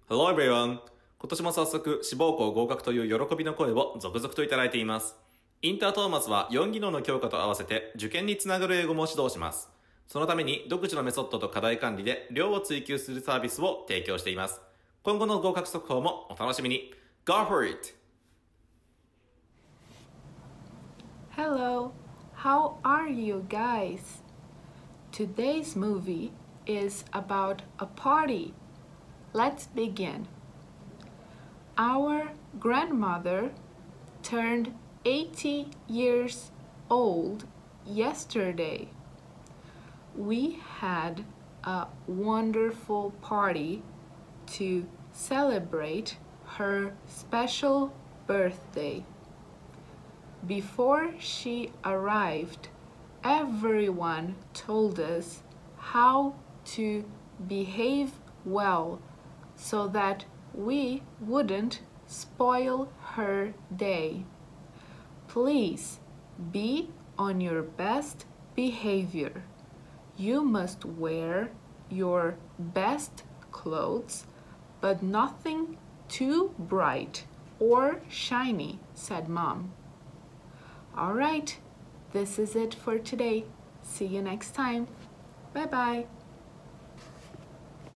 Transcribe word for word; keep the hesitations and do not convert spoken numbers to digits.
Hello everyone! 今年も早速志望校合格という喜びの声を続々といただいています。インタートーマスはよん技能の強化と合わせて受験につながる英語も指導します。そのために独自のメソッドと課題管理で量を追求するサービスを提供しています。今後の合格速報もお楽しみに。Go for it! Hello, how are you guys? Today's movie is about a party. Let's begin. Our grandmother turned eighty years old yesterday. We had a wonderful party to celebrate her special birthday. Before she arrived, everyone told us how to behave well so that we wouldn't spoil her day. Please be on your best behavior. You must wear your best clothes, but nothing too bright or shiny, said Mom. All right, this is it for today. See you next time. Bye-bye.